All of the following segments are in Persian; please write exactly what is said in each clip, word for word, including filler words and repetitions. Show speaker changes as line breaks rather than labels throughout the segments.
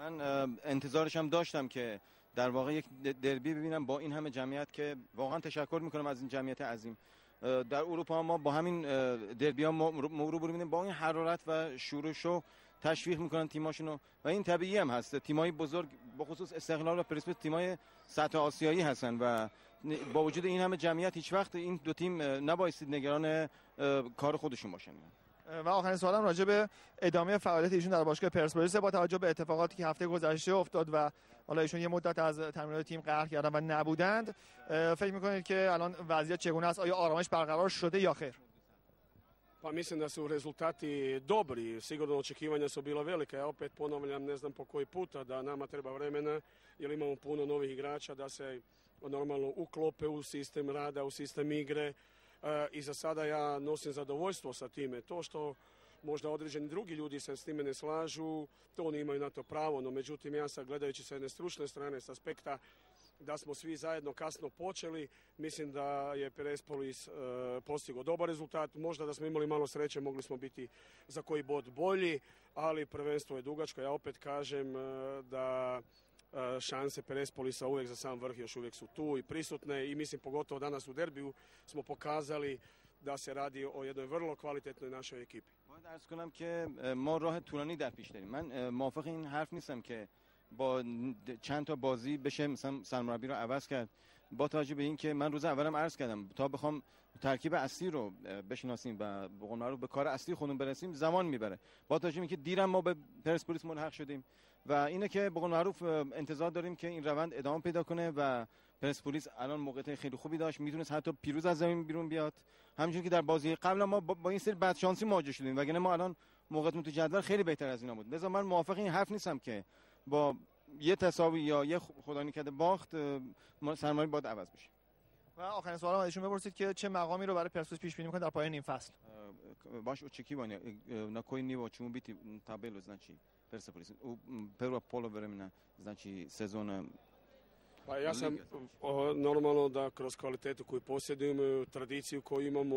من انتظارش هم داشتم که در واقع یک دربی ببینم با این همه جمعیت که واقعا تشکر میکنم از این جمعیت عظیم. در اروپا ما با همین دربی ها مرور می‌بینیم با این حرارت و شورش و تشویق میکنن تیماشونو و این طبیعی هم هست. تیمای بزرگ به خصوص استقلال و پرسپولیس تیمای سطح آسیایی هستن و با وجود این همه جمعیت هیچ وقت این دو تیم نبایستید نگران کار خودشون باشن.
و آخرین سوالم راجع به ادامه فعالیت ایشون در باشگاه پرسپولیس با توجه به اتفاقاتی که هفته گذشته افتاد و حالا ایشون یه مدت از تمرینات تیم قهر کردن و نبودند، فکر می‌کنید که الان وضعیت چگونه است؟ آیا آرامش برقرار شده یا خیر؟
Pa mislim da su rezultati dobri, sigurno očekivanja su bila velika. Ja opet ponavljam, ne znam po koji puta, da nama treba vremena jer imamo puno novih igrača da se normalno uklope u sistem rada, u sistem igre. I za sada ja nosim zadovoljstvo sa time. To što možda određeni drugi ljudi se s time ne slažu, to oni imaju na to pravo, no međutim ja sad gledajući sa jedne stručne strane, s aspekta da smo svi zajedno kasno počeli, mislim da je Perspolis e, postigao dobar rezultat, možda da smo imali malo sreće mogli smo biti za koji bod bolji, ali prvenstvo je dugačko, ja opet kažem e, da e, šanse Perspolisa uvijek za sam vrh još uvijek su tu i prisutne i mislim pogotovo danas u derbiju smo pokazali da se radi o jednoj vrlo kvalitetnoj našoj ekipi.
باید عرض کنم که ما راه طولانی در پیش داریم. من موافق این حرف نیستم که با چند تا بازی بشه مثلا سرمربی رو عوض کرد. با توجه به این که من روز اولم عرض کردم تا بخوام ترکیب اصلی رو بشناسیم و به قول معروف به کار اصلی خودمون برسیم زمان میبره. با توجه به اینکه دیرم ما به پرسپولیس ملحق شدیم و اینه که به قول معروف انتظار داریم که این روند ادامه پیدا کنه و پرسپولیس الان موقعیت خیلی خوبی داشت، میتونست حتی پیروز از زمین بیرون بیاد. همونجوری که در بازی قبل ما با این سری بدشانسی مواجه شدیم وگرنه ما الان موقعیتمون تو جدول خیلی بهتر از اینا بود. لذا من موافق این حرف نیستم که با یه تساوی یا یه خدا نکرده باخت سرمربی باید عوض بشه.
و آخرین سوال رو ازشون بپرسید که چه مقامی رو برای پرسپولیس پیش بینی می‌کنه در پایان این فصل.
Baš očekivanja na koji nivo ćemo biti u tabelu, znači Perspolis u prva poluvremena, znači sezona.
Pa ja sam o, normalno da kroz kvalitetu koju posjedujemo, tradiciju koju imamo,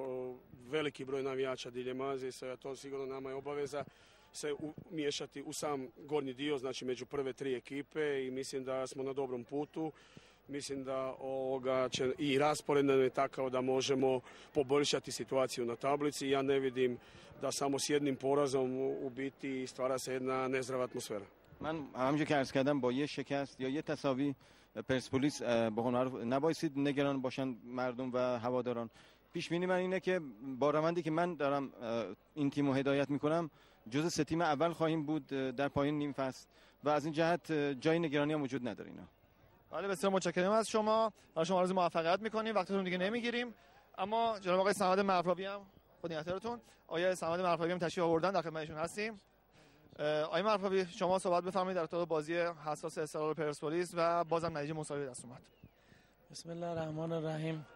veliki broj navijača diljem Azije, sve to sigurno nama je obaveza se umiješati u sam gornji dio, znači među prve tri ekipe i mislim da smo na dobrom putu. Mislim da ovoga će i raspored nam je takav da možemo poboljšati situaciju na tablici. Ja ne vidim da samo s jednim porazom u biti stvara se jedna nezdrava atmosfera.
من همونجوری که عرض کردم با یه شکست یا یه تساوی پرسپولیس به قول معروف نبایید نگران باشن مردم و هواداران. پیش بینی من اینه که با روندی که من دارم این تیمو هدایت میکنم جزء سه تیم اول خواهیم بود در پایان نیم فصل و از این جهت جای نگرانی هم وجود نداره اینا.
بله بسیار متشکرم از شما. حالا شما آرزوی موفقیت میکنیم، وقتتون دیگه نمیگیریم. اما جناب آقای صمد مرفاوی هم خدمتتون، آقای صمد مرفاوی هم تشریف آوردن، در خدمتشون هستیم. آقای مرفاوی شما صحبت بفرمایید در ارتباط بازی حساس استقلال پرسپولیس و بازم نتیجه مساوی دست اومد.
بسم الله الرحمن الرحیم.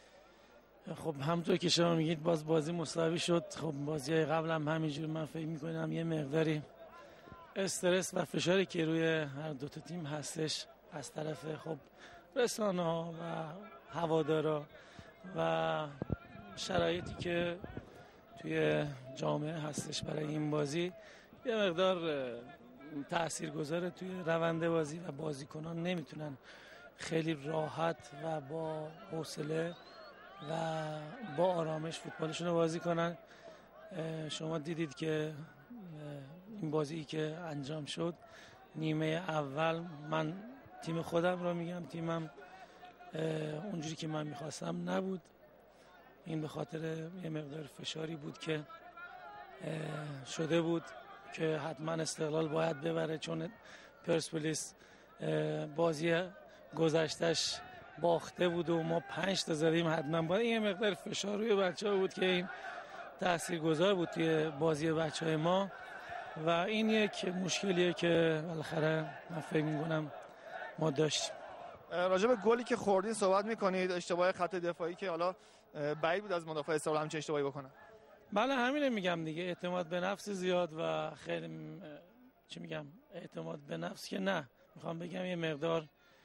خب همونطور که شما میگید باز بازی مساوی شد. خب بازی‌های قبل هم همینجور من فکر می‌کنم یه مقداری استرس و فشاری که روی هر دو تا تیم هستش از طرف خب رسانه‌ها و هوادارا و شرایطی که توی جامعه هستش برای این بازی یه مقدار تاثیرگذاره توی روند بازی و بازیکنان نمیتونن خیلی راحت و با حوصله و با آرامش فوتبالشون رو بازی کنن. شما دیدید که این بازی که انجام شد نیمه اول من تیم خودم رو میگم تیمم اونجوری که من میخواستم نبود. این به خاطر یه مقدار فشاری بود که شده بود که حتما استقلال باید ببره چون پرسپولیس بازی گذشتش باخته بود و ما پنج تا زدیم حتما باید. این یه مقدار فشار روی بچه ها بود که این تاثیرگذار بود توی بازی بچه های ما و این یک مشکلیه که بالاخره من فکر می‌کنم ما داشتیم.
راجع به گلی که خوردین صحبت می‌کنید، اشتباه خط دفاعی که حالا بعید بود از مدافع استقلال همچین اشتباهی بکنه.
بله همین میگم دیگه، اعتماد به نفس زیاد و خیلی چی میگم اعتماد به نفس که نه، میخوام بگم یه مقدار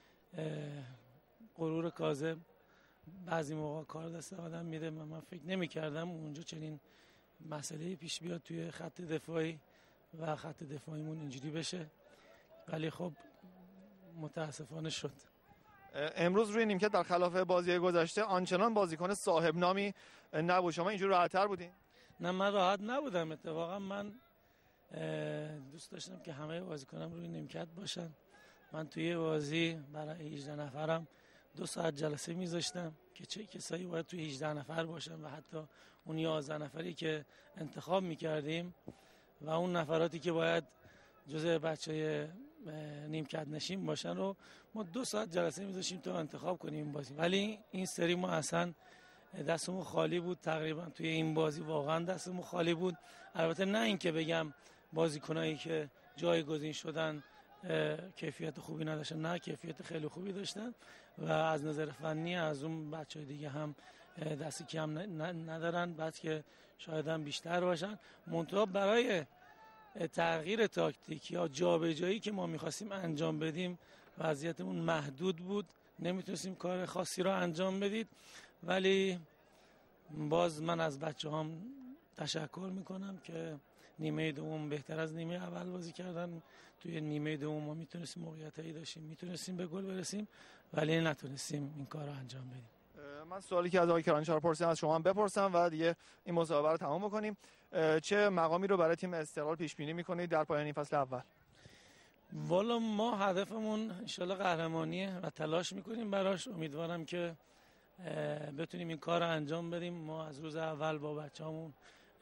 غرور کاذب بعضی موقع کار دست آدم میده. من, من فکر نمی‌کردم اونجا چنین مسئله پیش بیاد توی خط دفاعی و خط دفاعیمون اینجوری بشه. ولی خب متاسفانه شد.
امروز روی نیمکت در خلاف بازی گذشته آنچنان بازیکن صاحب نامی نبود. شما اینجور راحت‌تر بودین؟
نه من راحت نبودم. اتفاقا من دوست داشتم که همه بازیکنام روی نیمکت باشن. من توی بازی برای هجده نفرم دو ساعت جلسه میذاشتم که چه کسایی باید توی هجده نفر باشن و حتی اون یازده نفری که انتخاب میکردیم و اون نفراتی که باید جزء بچهای نیمکت نشین باشن رو ما دو ساعت جلسه میذاشتیم تا انتخاب کنیم بازی. ولی این سری ما اصلا دستمون خالی بود. تقریبا توی این بازی واقعا دستمون خالی بود. البته نه اینکه بگم بازیکنایی که جایگزین شدن کیفیت خوبی نداشتن، نه کیفیت خیلی خوبی داشتن و از نظر فنی از اون بچهای دیگه هم دستی کم ندارن، بعد که شاید هم بیشتر باشن. منتها برای تغییر تاکتیک یا جابجایی که ما می‌خواستیم انجام بدیم وضعیتمون محدود بود، نمیتونستیم کار خاصی رو انجام بدید. ولی باز من از بچه‌هام تشکر میکنم که نیمه دوم بهتر از نیمه اول بازی کردن. توی نیمه دوم ما میتونستیم موقعیتایی داشتیم، میتونستیم به گل برسیم ولی نتونستیم این کار رو انجام بدیم.
من سوالی که از آقای کرانچار پرسیدم از شما هم بپرسم و دیگه این مسابقه رو تمام بکنیم. چه مقامی رو برای تیم استقلال پیش بینی میکنید در پایان این فصل اول؟
والا ما هدفمون انشالله قهرمانیه و تلاش میکنیم براش. امیدوارم که بتونیم این کار رو انجام بدیم. ما از روز اول با بچه‌هامون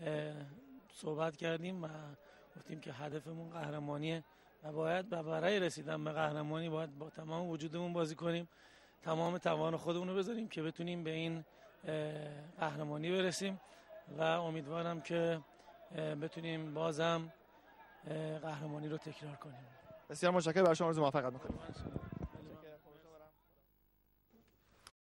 صحبت کردیم و گفتیم که هدفمون قهرمانیه و باید برای رسیدن به قهرمانی باید با تمام وجودمون بازی کنیم، تمام توان خودمون رو بذاریم که بتونیم به این قهرمانی برسیم و امیدوارم که بتونیم بازم قهرمانی رو تکرار کنیم.
بسیار متشکرم. برای شما آرزوی موفقیت می‌کنم.